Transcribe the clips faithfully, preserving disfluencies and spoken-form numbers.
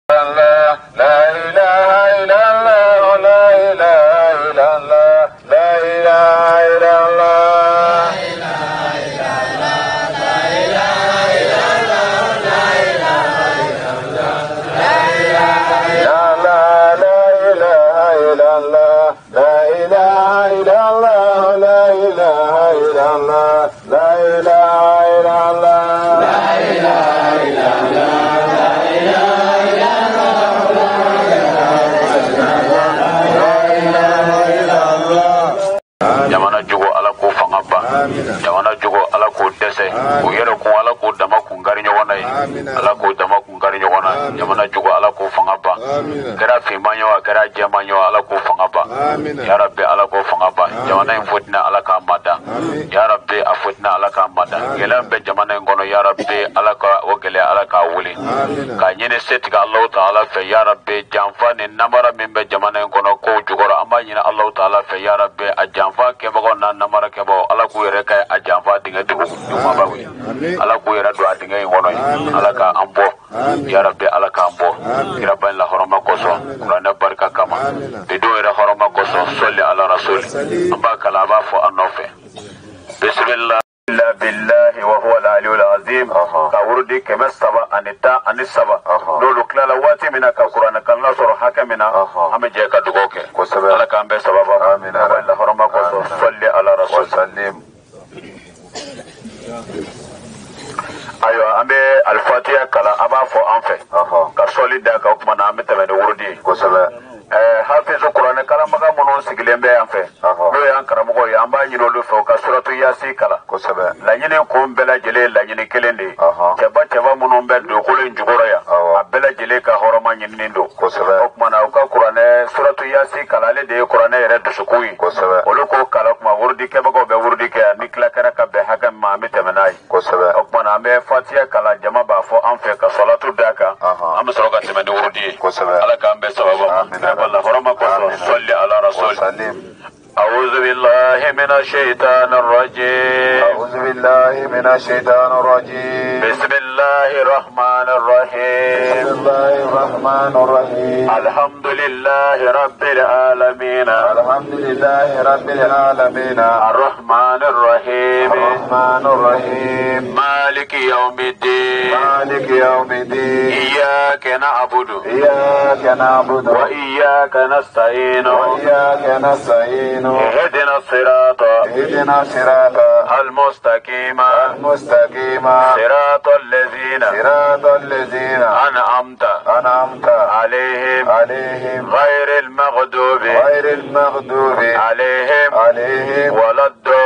Jamana jugo ala ko fanga ba jamana jugo ala ko dese o yero ko ala ko dama ko ngari nyona ala ko dama ko ngari nyona jamana jugo ala ko fanga ba kera fi manyo kera jama nyo ala ko fanga ba ya rabbi ala ko fanga ba jamana infutna ala ka mada ya rabbi afutna ala ka mada gelam be jamana ngono ya rabbi ala ka o gele ala ka wuli ka nyene setika allah taala fe ya rabbi jamfa ni namara membe jamana ngono ko jugoro amba nyina allah taala fe ya rabbi a jamfa ke bago na namara ke bo ala ku yere kay a jamfa dinga dugu duma bawi ala ku yere do dinga ngono ala ka ambo ya rabbi ala ka ambo kiraban la horoma koso kurana barka kama bido yere horoma koso solli ala rasul amba kala ba fo anofe bismillah billahi wa huwa al-ali al-azim ka wurdi kema saba anita anisaba dolu klala wati mina ka qur'an kan nasoro hakamina ame je ka dugo ke ko sabe ala ka ambe sababa amin ala horoma ko salli ala rasul sallim ayo ambe al-fatiha kala aba fo anfe ka solida ka kuma na ambe tebe wurdi ko sabe eh hafizu qur'an kala maga mono sigilembe anfe do yan karamogo ya amba nyiro lu fo ka suratu yasi kala ko sabe la nyine ko mbela jele la nyine kelende jaba jaba mono mbel do ko len jugoro ya abela jele ka horoma nyine ndo ko sabe okuma na ka qur'an suratu yasi kala le de qur'an yere do sukui ko sabe oluko kala kuma wurdi ke bago be wurdi ke nikla kara ka be hakam ma mitemenai ko sabe okuma na me fatiha kala jama ba fo anfe ka salatu daka am soroga temene wurdi ko sabe ala ka ambe sababa والله فرمك صلي على رسول أعوذ بالله من الشيطان الرجيم أعوذ بالله من الشيطان الرجيم بسم الله الرحمن الرحيم بسم الله الرحمن الرحيم الحمد لله رب العالمين الحمد لله رب العالمين الرحمن الرحيم الرحمن الرحيم مالك يوم الدين مالك يوم الدين إياك نعبد إياك نعبد وإياك نستعين وإياك نستعين اهدنا الصراط اهدنا الصراط المستقيم المستقيم صراط الذين صراط الذين أنعمت أنعمت عليهم عليهم غير المغضوب غير المغضوب عليهم عليهم ولا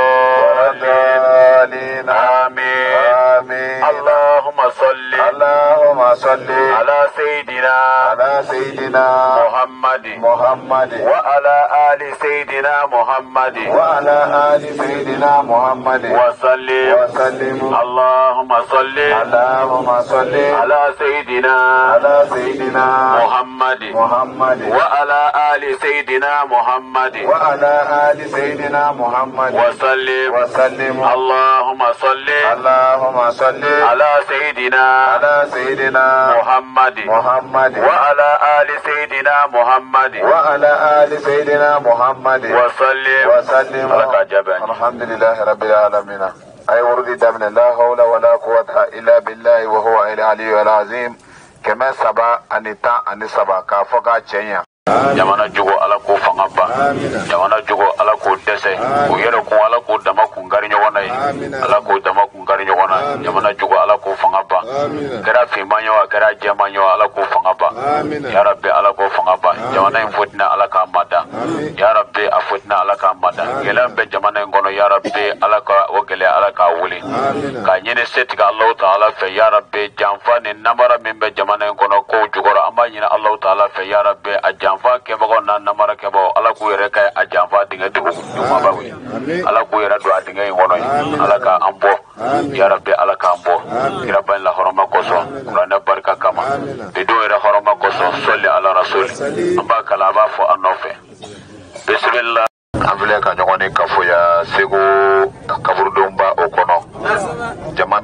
الضالين آمين آمين اللهم صل اللهم صل على سيدنا على سيدنا محمد محمد وعلى آل سيدنا محمد وعلى آل سيدنا محمد وسلم وسلم اللهم صل اللهم صل على سيدنا على سيدنا محمد محمد وعلى آل سيدنا محمد وعلى آل سيدنا محمد وسلم وسلم اللهم صل اللهم صل على سيدنا على سيدنا محمد محمد وعلى آل سيدنا محمد وعلى آل سيدنا محمد وسلم وسلم الحمد لله رب العالمين أي ورد من لا حول ولا قوة إلا بالله وهو العلي العظيم كما سبا أنتا أن سبا كافقا تشينيا jamana jugo ala ko fanga ba jamana jugo ala ko dese o yero ko ala ko dama ko ngari nyona ala ko dama ko ngari nyona jamana jugo ala ko fanga ba kera fi manyo kera jama nyo ala ko fanga ba ya rabbi ala ko fanga ba jamana infutna ala ka mada ya rabbi afutna ala ka mada gelam be jamana ngono ya rabbi ala ka o gele ala ka wuli ka nyene setika allah taala fe ya rabbi jamfa ni namara membe jamana ngono ko jugoro amba nyina allah taala fe ya rabbi jamfa ke bago na namara ke bo ala ku yere kay a jamfa dinga dugu duma bawi ala ku yere do dinga ngono ala ka ambo ya rabbi ala ka ambo kiraban la horoma koso kurana barka kama bido yere horoma koso solli ala rasul amba kala ba fo anofe bismillah abule ka nyogoni kafu ya sego kaburdomba okono jama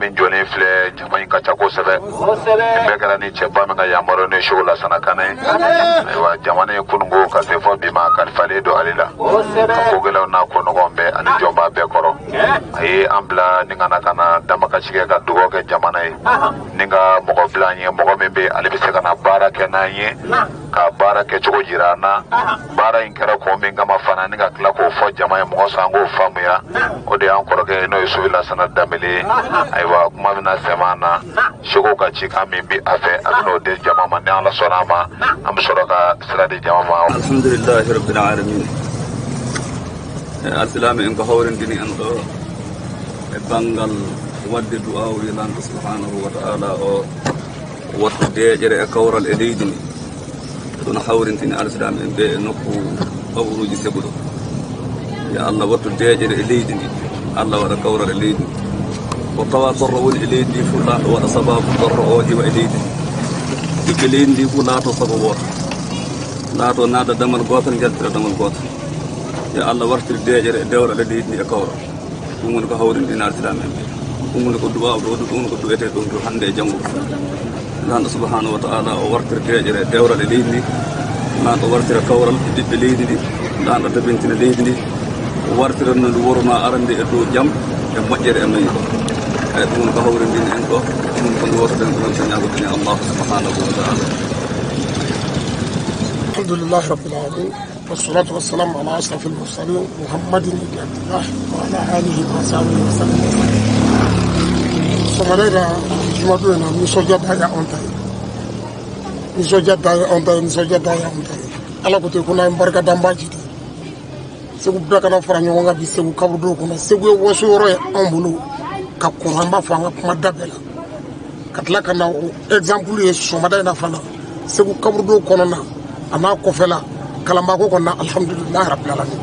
min jɔlen filɛ jama in ka ca kosɛbɛ nin bɛɛ kɛra ni cɛba min ka yamaruya ni Seku Lasana Kanɛ ayiwa jamana in kununko ka se fɔ bi ma kalifalen don ale la ko gɛlɛnw n'a ko nɔgɔw bɛɛ ani jɔnbaa bɛɛ kɔrɔ a ye an bila ni ka na ka na damakasi kɛ ka dugawu kɛ jamana ye ni ka mɔgɔ bila an ye mɔgɔ min bɛ ale bɛ se ka na baara kɛ n'an ye ka baara kɛcogo jira an na baara in kɛra kun min kama fana ni ka tila k'o fɔ jama ye mɔgɔ sɔn an k'o faamuya o de y'an kɔrɔkɛ n'o ye Seku Lasana Danbele ayiwa kuma bɛna sɛmɛ an na Seku ka cikan min bi a fɛ a bɛn'o di jama ma ni Ala sɔnna a ma an bɛ sɔrɔ ka sira di jama ma. Alhamdulillahi rabbil alamin alsilami en ko hawrindini en ɗo e banggal wadde du'a o wilanto subhanahu wa ta'ala o wattu deejere e kawral e leydi ndi ɗum hawrintini alsilami en ɓe e nokku ɓawruji Seku ɗo ya Allah wattu deejere e leydi ndi Allah waɗa kawral e leydi ndi o tawa torro woni e leydi ndi fu laato waɗa sababu torro o iwa e leydi ndi ɓiɓɓe leydi ndi fu laato sago woto laato naada damal gotal jaltira damal gotal ya Allah wartiri deejere e dewral e leydi ndi e kawral ɗum woni ko hawrindini alsilami en ɓe ɗum woni ko du'a ɗo ɗum woni ko du'ete ɗum to hande e janngo lanɗo subhanahu wa ta'ala o wartiri deejere e dewral e leydi ndi lanɗo wartira kawral e ɓiɓɓe leydi ndi lanɗo tabintina leydi ndi o wartira no ndu worma arande e dow jaam e moƴƴere e mayi ko eyi ɗum woni ko hawrindini en ɗo ɗum woni ko ndu wotoɗen ko noon so ñagodini Allah subhanahu wa ta'ala. Alhamdulillahi rabbil alamin wassalatu wassalamu ala ashrafil mursalin Muhammadin ibn Abdullah wa ala alihi wa sahbihi wa sallam. Somalera jumadu na nisɔndiya da ya anw ta ye nisɔndiya da ye anw ta ye nisɔndiya da ye anw ta ye Ala ko ten ko n'an ye barika da an b'a jidi Seku bɛɛ kana fara ɲɔgɔn kan bi Seku kaburudo kɔnɔ Seku ye waso yɔrɔ ye anw bolo ka kɔrɔ an b'a fɔ an ka kuma da bɛɛ la ka tila ka na o exemple ye sɔgɔmada in na fana Seku kaburudo kɔnɔna a n'a kɔfɛla kalanbaako kɔnɔna alhamdulilahi rabbil alamin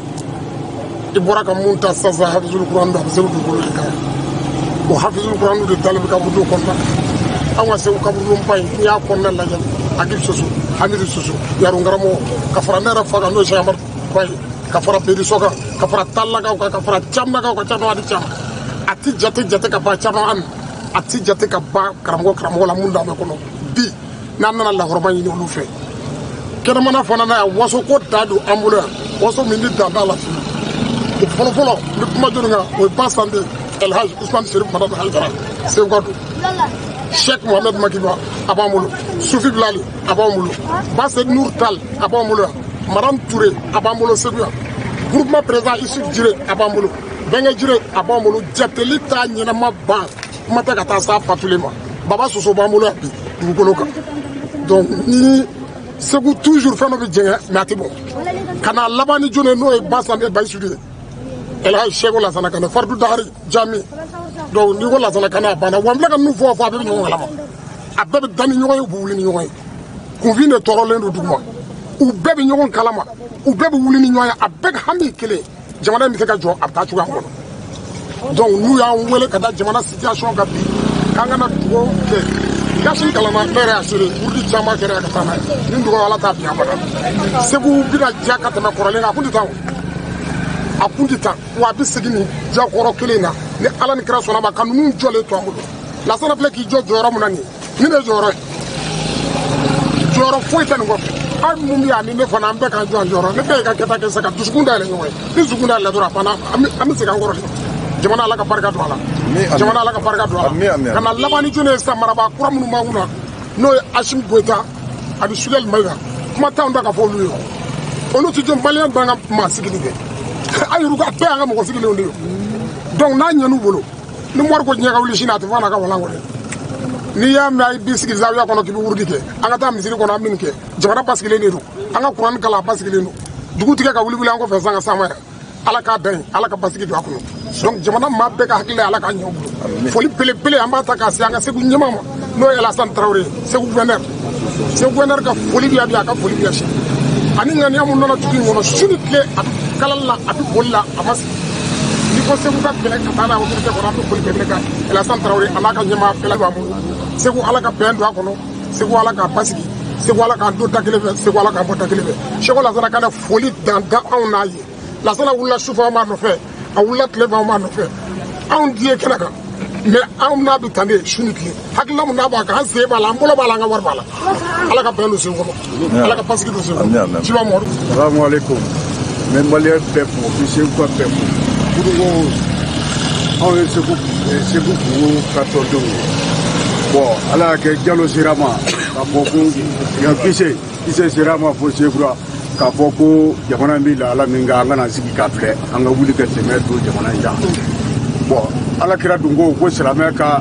i bɔra ka mun ta sisan hafizul kuran do a bɛ Seku dugukolo de kan o hafizul kuran de dalen bɛ kaburudo kɔnɔna an ka Seku kaburudo ba in n'i y'a kɔnɔna lajɛ Agib Soso Hamidu Soso Yaro Ngaramɔgɔ ka fara ne yɛrɛ fa kan n'o ye Cheikh Amadu Ba ye ka fara Beriso kan ka fara Talakaw kan ka fara Camnakaw kan caman a di caman a ti jate jate ka ban caman an a ti jate ka ban karamɔgɔ karamɔgɔ la mun d'an bɛ kɔnɔ bi n'an nana lahɔrɔma ɲini olu fɛ kɛnɛmana fana na yan waso ko da don an bolo yan waso min ni dan t'a la fiyewu o fɔlɔfɔlɔ ni kuma jɔnni kan o ye ba sante El Hadj Ousmane Serif Madame Haidara Seku ka don Cheikh Mohamed Makiba a b'an bolo Sufi Bilali a b'an bolo Based Nour Tal a b'an bolo yan Madame Touré a b'an bolo Seku yan groupement président Isuf Jire a b'an bolo Bɛnkɛ Jire a b'an bolo jateli t'a ɲɛnama ban kuma tɛ ka taa s'a fatuli ma Baba Soso b'an bolo yan bi dugukolo kan donc ni Seku toujours fɛn dɔ bɛ jɛngɛ mais a tɛ bɔ ka na laban ni jɔn ye n'o ye Basande Bayisudi ye El Hadj Seku Lasana Kanɛ Fardu Dahari Jami donc n'i ko Lasana Kanɛ a banna wa n filɛ ka min fɔ fɔ a bɛɛ bɛ ɲɔgɔn kalama a bɛɛ bɛ da ni ɲɔgɔn ye u bɛ wuli ni ɲɔgɔn ye kunfin de tɔɔrɔlen don dugu ma u bɛɛ bɛ ɲɔgɔn kalama u bɛɛ bɛ wuli ni ɲɔgɔn ye a bɛɛ ka hami kelen jamana in bɛ se ka jɔ a bɛ taa cogoya kɔnɔ donc n'u y'an wele ka da jamana situation kan bi k'an kana dugawu kɛ gasi kalama ne yɛrɛ y'a seere wurudi caman kɛra ka taa n'a ye ni dugawu ala t'a bin abada Seku bɛna diya ka tɛmɛ kɔrɔlen kan a kun tɛ taa o a kun tɛ taa wa a bɛ segin nin diya kɔrɔ kelen in na ni ala ni kira sɔnna a ma ka ninnu jɔlen to an bolo Lasana filɛ k'i jɔ jɔyɔrɔ min na nin ye nin de ye jɔyɔrɔ ye jɔyɔrɔ foyi tɛ nin kɔfɛ an mun bɛ yan ni ne fana an bɛɛ k'an jɔ an jɔyɔrɔ ne bɛɛ ye ka kɛta kɛ sisan ka dusukun dayɛlɛ ɲɔgɔn ye ni dusukun dayɛlɛ dɔrɔn a banna an bɛ segin an kɔrɔ de jamana ala ka barika don a la jamana ala ka barika don a la ka na laban ni jɔn ye sisan marabaa kura minnu b'an kunna n'o ye Asimi Goyita ani Sugɛli Mayiga kuma t'anw da ka fɔ olu ye olu tɛ jɔ maliyɛn b'an ka maa sigili kɛ an yɛrɛ ka bɛɛ y'an ka mɔgɔ sigilenw de ye donc n'a ɲɛn'u bolo ni mɔri ko diɲɛ ka wuli sini a tɛ fɔ a n'a ka walan kɔ dɛ n'i y'a mɛn a b'i sigi zawiya kɔnɔ k'i bɛ wurudi kɛ an ka taa misiri kɔnɔ an bɛ nin kɛ jamana basigilen de don an ka kuranɛ kalan a basigilen don dugu tigɛ ka wuli wuli an kɔfɛ san ka s'an ma yɛrɛ ala k'a dan ye ala ka basigi don a kɔnɔ donc jamana maa bɛɛ ka hakili ala k'a ɲɛ u bolo foli belebele an b'a ta k'a se an ka Seku ɲɛmaa ma n'o ye Alassane Traoré Seku gouverneur Seku gouverneur ka foli bɛ yan bi a ka foli bɛ yan si ani ŋaniya mun nana dugu in kɔnɔ su ni tile a bɛ kalali la a bɛ boli la a ma sigi n'i ko Seku ka kɛlɛ ka taa n'a ye autorité kɔnɔ an bɛ foli belebele kan Alassane Traoré a n'a ka ɲɛmaa bɛɛ b'an bolo Seku ala ka bɛn don a kɔnɔ Seku ala k'a basigi Seku ala k'an don da kelen fɛ Seku ala k'an bɔ da kelen fɛ Seku Lasana Kanɛ foli dan da anw n'a ye Lasana wulila sufɛ an b'a nɔfɛ a wulila tile fɛ an b'a nɔfɛ anw di ye kɛnɛ kan mais an n'a bɛ tan de su ni tile hakilila mun n'a b'a kan an sen b'a la an bolo b'a la an ka wari b'a la ala ka bɛn don sen kɔnɔ ala ka basigi don sen kɔnɔ ciba mɔri salamu alaikum mɛ maliyɛn bɛɛ fo bi segu ka bɛɛ fo kuruko anw ye segu segu kugu ka tɔndenw ye bon ala y'a kɛ jalo sera ma k'a fɔ ko yan kise kise sera ma fo sekura k'a fɔ ko jamana bɛ lahala min kan an kana sigi k'a filɛ an ka wuli ka tɛmɛ don jamana in kan bon ala kira dun ko ko silamɛ ka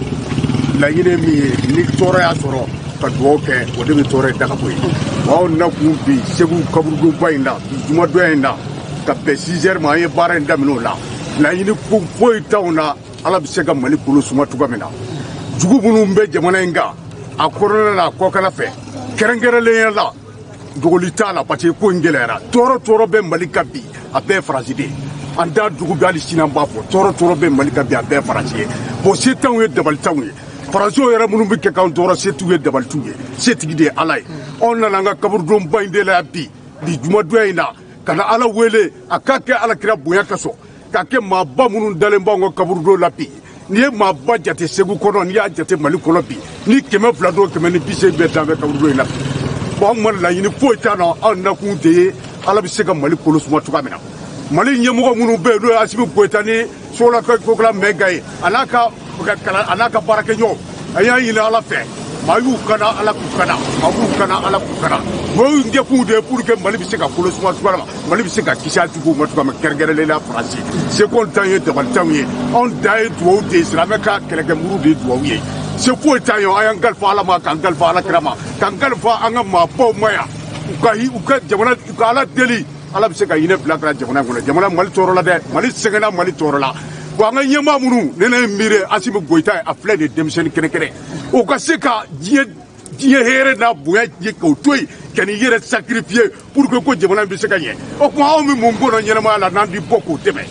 laɲini min ye ni tɔɔrɔ y'a sɔrɔ ka dugawu kɛ o de bɛ tɔɔrɔ daga bɔ yen wa anw na kun bi segu kaburudonba in na bi jumadon in na ka bɛn six heures ma an ye baara in daminɛ o la laɲini ko foyi t'anw na ala bɛ se ka mali kolo suma cogoya min na jugu minnu bɛ jamana in kan a kɔnɔna na a kɔkana fɛ kɛrɛnkɛrɛnnenya la dogoli t'a la parce que ko in gɛlɛyara tɔɔrɔ tɔɔrɔ bɛ mali kan bi a bɛɛ ye faransi de ye an t'a dugu bɛ hali sini an b'a fɔ tɔɔrɔ tɔɔrɔ bɛ mali kan bi a bɛɛ ye faransi ye bon se t'anw ye dabali t'anw ye faransiw yɛrɛ minnu bɛ kɛ k'anw tɔɔrɔ se t'u ye dabali t'u ye setigi de ye ala ye anw nana an ka kaburudonba in de la bi bi jumadonya in na ka na ala wele a k'a kɛ alakira bonya ka sɔn k'a kɛ maaba minnu dalen b'anw ka kaburudon la bi n'i ye maaba jate segu kɔnɔ n'i y'a jate mali kɔnɔ bi ni kɛmɛ fila don kɛmɛ ni bi seegin bɛɛ dan bɛ kaburudon in na bon anw ma laɲini foyi t'an na anw nakun de ye ala bɛ se ka mali kolo suma cogoya min na mali ɲɛmɔgɔ minnu bɛ yen n'o ye asimi goyita ni sola kokala mɛnga ye a n'a ka a n'a ka baarakɛɲɔgɔn a y'a ɲini ala fɛ maa y'u kana ala k'u kana maa b'u kana ala k'u kana o y'u ɲɛkun de ye pour que mali bɛ se ka kolo suma cogoya ma mali bɛ se ka kisi a tigiw ma cogoya min kɛrɛnkɛrɛnnen la faransi seko t'an ye dabali t'anw ye anw da ye duwawu de ye silamɛ ka kɛlɛkɛmuru de ye duwawu ye se foyi t'an ye an y'an kalifa ala ma k'an kalifa ala kira ma k'an kalifa an ka maabaw ma yan u ka u ka jamana u ka ala deli ala bɛ se ka hinɛ bila ka jamana kɔnɔ jamana mali tɔɔrɔ la dɛ mali sɛgɛnna mali tɔɔrɔ la bon an ka ɲɛmaa minnu ne ye miiri asimi goyita ye a filɛ de denmisɛnnin kɛnɛkɛnɛ o ka se ka diɲɛ diɲɛ hɛrɛ n'a bonya ye k'o to yen ka n'i yɛrɛ sacrifier pour que ko jamana bɛ se ka ɲɛ o tuma anw bɛ mun kɔnɔ ɲɛnamaya la n'an di bɔ k'o dɛmɛ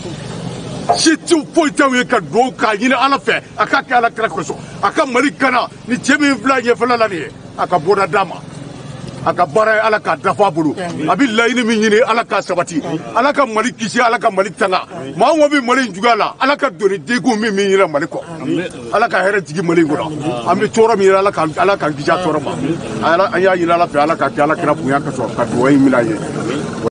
si ti foyi t'anw ye ka dugawu k'a ɲini ala fɛ a k'a kɛ ala kira kosɔn a ka mali kana ni cɛ min filɛ ɲɛfɛla la nin ye a ka bɔda d'a ma a ka baara ye ala k'a dafa a bolo a bɛ laɲini min ɲini ala k'a sabati ala ka mali kisi ala ka mali tanga maa o maa bɛ mali in juguya la ala ka doni degun min min yira mali kɔ ala ka hɛrɛ jigi mali in kɔnɔ an bɛ tɔɔrɔ min yira ala ka ala k'an kisi a tɔɔrɔ ma an y'a ɲini ala fɛ ala k'a kɛ ala kira bonya ka sɔrɔ ka dugawu in minɛ an ye